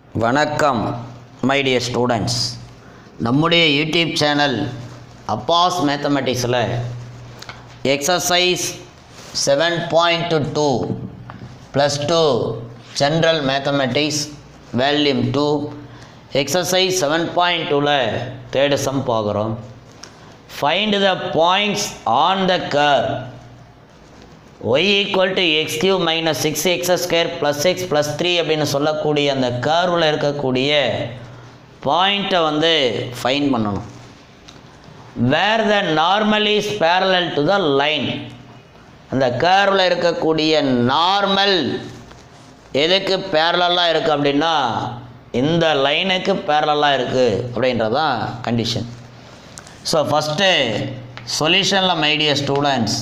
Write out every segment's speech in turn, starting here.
வணக்கம் my dear students. நம்முடைய YouTube channel Abbas மேத்தமெட்டிக்ஸில் exercise 7.2 +2 general mathematics volume 2 exercise 7.2ல தேர்டு சம் பார்க்குறோம். Find the points on the curve y = x³ - 6x² + x + 3 அப்படின்னு சொல்லக்கூடிய அந்த கர்வில் இருக்கக்கூடிய பாயிண்ட்டை வந்து ஃபைண்ட் பண்ணணும். Where the normal is parallel to the line, அந்த கர்வில் இருக்கக்கூடிய நார்மல் எதுக்கு பேரலாக இருக்குது அப்படின்னா இந்த லைனுக்கு பேரலாக இருக்குது அப்படின்றதான் கண்டிஷன். ஸோ ஃபஸ்ட்டு சொல்யூஷனில் மை டியர் ஸ்டூடெண்ட்ஸ்,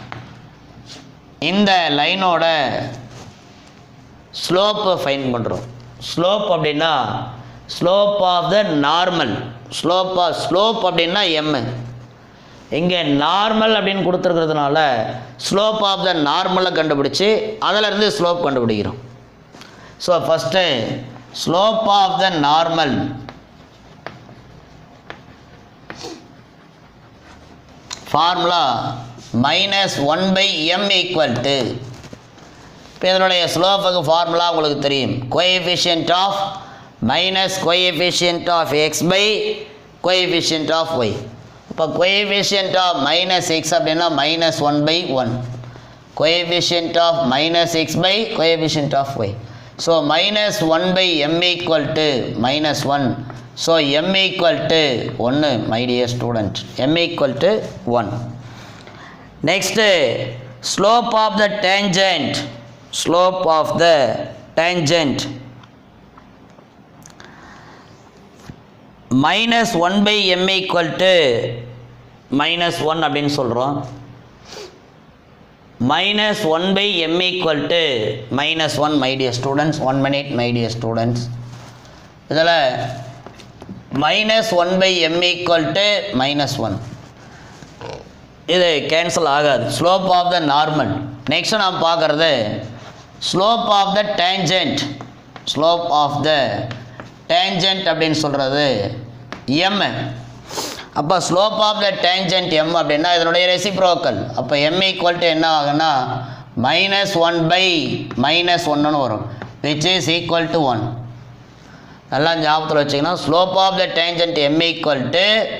இந்த லைனோட ஸ்லோப்பை ஃபைன் பண்ணுறோம். ஸ்லோப் அப்படின்னா slope of the normal, slope அப்படின்னா m. இங்கே நார்மல் அப்படின்னு கொடுத்துருக்கிறதுனால ஸ்லோப் ஆஃப் த நார்மலை கண்டுபிடிச்சி அதிலிருந்து ஸ்லோப் கண்டுபிடிக்கிறோம். So first slope of the normal formula -1/m = இப்போ இதனுடைய ஸ்லோப்புக்கு ஃபார்முலா உங்களுக்கு தெரியும். Coefficient of coefficient of x by coefficient of y. இப்போ கோஎஃபிஷியன்ட் ஆஃப் -x அப்படின்னா -1/1, coefficient of -x by coefficient of y. So -1/m = -1. So m = 1 my dear student, m = 1. Next, slope of the tangent, -1/m = -1 அப்படின்னு சொல்கிறோம். -1/m = -1 my dear students. 1 minute my dear students. இதில் -1/m = -1, இது cancel ஆகாது. Slope of the normal. Next நாம் பார்க்குறது slope of the tangent. Slope of the tangent அப்படின்னு சொல்கிறது m. அப்போ slope of the tangent m அப்படின்னா இதனுடைய ரெசிப்ரோக்கல். அப்போ m = என்ன ஆகுன்னா -1/-1ன்னு வரும், விச் இஸ் ஈக்குவல் டு 1. நல்லா ஞாபகத்தில் வச்சிங்கன்னா slope of the tangent m =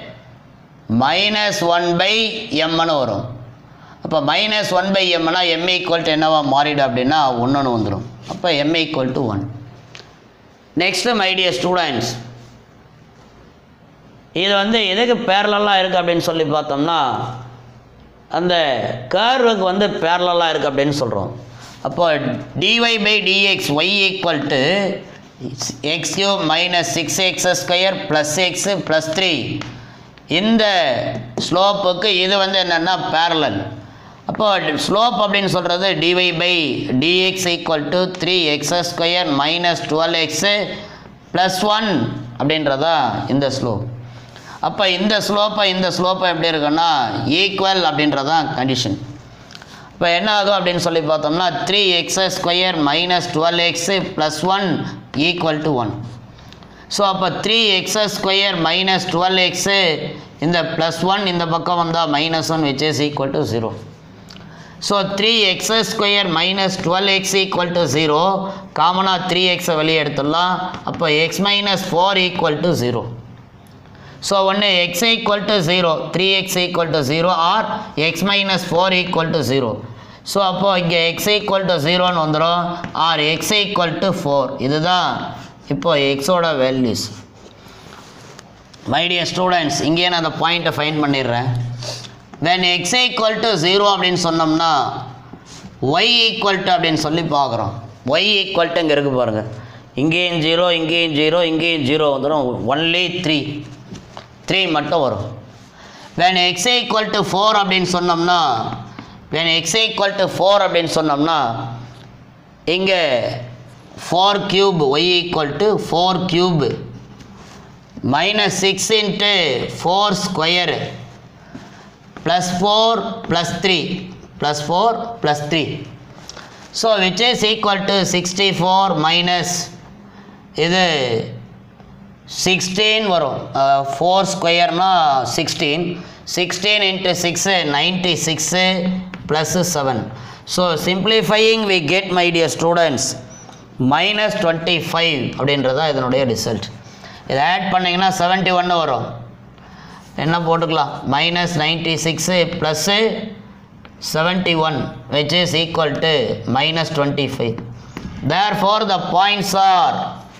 -1/mன்னு வரும். அப்போ -1/mனா m = என்னவா மாறிடும் அப்படின்னா 1ன்னு வந்துடும். அப்போ m = 1. Next my dear students, இது வந்து எதுக்கு பேரலாக இருக்குது அப்படின்னு சொல்லி பார்த்தோம்னா அந்த கர்வுக்கு வந்து பேரலாக இருக்குது அப்படின்னு சொல்கிறோம். அப்போ dy/dx y = x³ - 6x² + x + 3. இந்த ஸ்லோப்புக்கு இது வந்து என்னென்னா பேரலல். அப்போ ஸ்லோப் அப்படின்னு சொல்கிறது dy/dx = 3x² - 12x + 1 அப்படின்றதா இந்த ஸ்லோப். அப்போ இந்த ஸ்லோப்பை எப்படி இருக்குன்னா ஈக்குவல் அப்படின்றதான் கண்டிஷன். இப்போ என்ன ஆகும் அப்படின்னு சொல்லி பார்த்தோம்னா 3x² - 12x + 1 = 1. ஸோ அப்போ 3x² - 12x இந்த +1 இந்த பக்கம் வந்தால் -1, which is equal to 0. So 3x² - 12x = 0. காமனாக 3x வெளியே எடுத்துடலாம். அப்போ x - 4 = 0. ஸோ ஒன்று x = 0, 3x = 0 or x - 4 = 0. So அப்போது இங்கே x = 0ன்னு வந்துடும், ஆர் x = 4. இதுதான் இப்போ எக்ஸோட வேல்யூஸ். மை டியர் ஸ்டூடெண்ட்ஸ், இங்கேயே நான் அந்த பாயிண்ட்டை ஃபைண்ட் பண்ணிடுறேன். when x = 0 அப்படின்னு சொன்னோம்னா y = அப்படின்னு சொல்லி பார்க்குறோம். y = இங்கே இருக்குது பாருங்கள், இங்கேயும் 0, இங்கேயும் 0, இங்கேயும் 0 வந்துடும். ஒன்லி 3 மட்டும் வரும். when x = 4 அப்படின்னு சொன்னோம்னா இங்கே 4³ y = 4³ -6 × 4² +4 +3. So which is equal to 64 minus இது 16 வரும். 4 ஸ்கொயர்னா 16. 16 into 6 96 plus 7. So simplifying we get, my dear students, minus 25 அப்படின்றதா இதனுடைய ரிசல்ட். இதை ஆட் பண்ணிங்கன்னா 71 வரும். என்ன போட்டுக்கலாம், minus 96 plus 71 which is equal to minus 25. Therefore the points are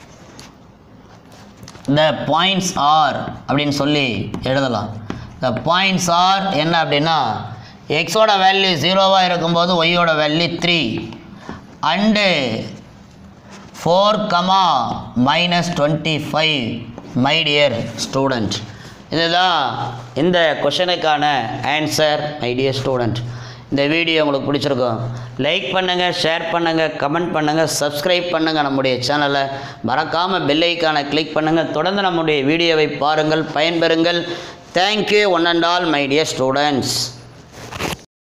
அப்படின்னு சொல்லி எழுதலாம். the points are என்ன அப்படின்னா, எக்ஸோட வேல்யூ 0வா இருக்கும்போது ஒய்யோட value 3 and 4, -25. My dear student, இதுதான் இந்த கொஷனுக்கான ஆன்சர். மை டியர் ஸ்டூடெண்ட், இந்த வீடியோ உங்களுக்கு பிடிச்சிருக்கும், லைக் பண்ணுங்கள், ஷேர் பண்ணுங்கள், கமெண்ட் பண்ணுங்கள், சப்ஸ்கிரைப் பண்ணுங்கள் நம்முடைய சேனலை. மறக்காமல் பெல் ஐக்கானை கிளிக் பண்ணுங்கள். தொடர்ந்து நம்முடைய வீடியோவை பாருங்கள், பயன்பெறுங்கள். Thank you one and all, my dear students.